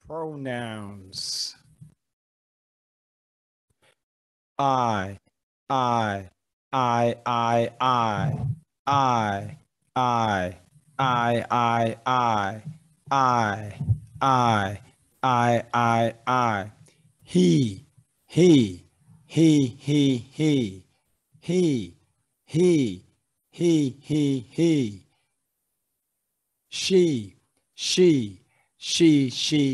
Pronouns. I, I, I, I, I, I, I, I, I, I, I, I. He, he, he, he, he. She, she, she,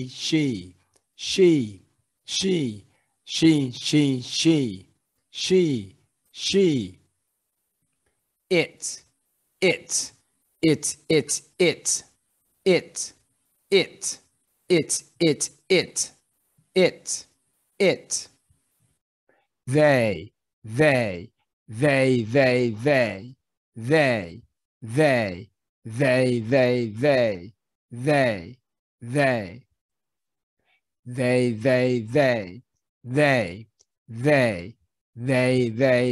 she. It, it, it, it, it, it, it, it. They, they, they, they, they, they, they, they, they, they, they, they, they, they, they, they, they,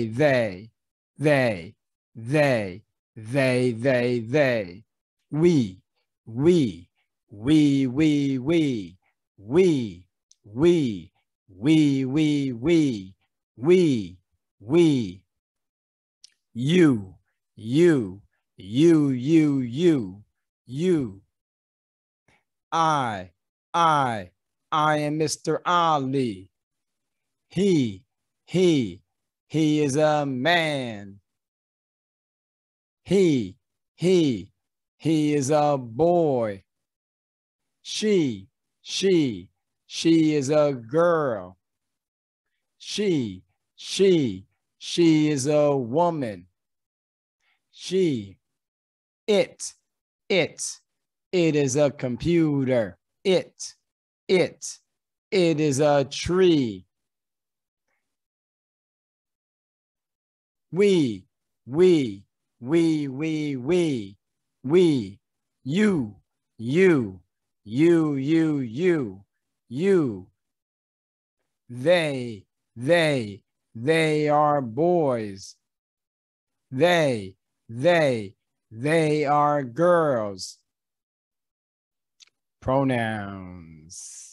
they, we, we, we, we, we, we, we, we, we, we, we, you, you, you, I am Mr. Ali. He is a man. He is a boy. She is a girl. She is a woman. It is a computer. It is a tree. We, you, they are boys. They are girls. Pronouns.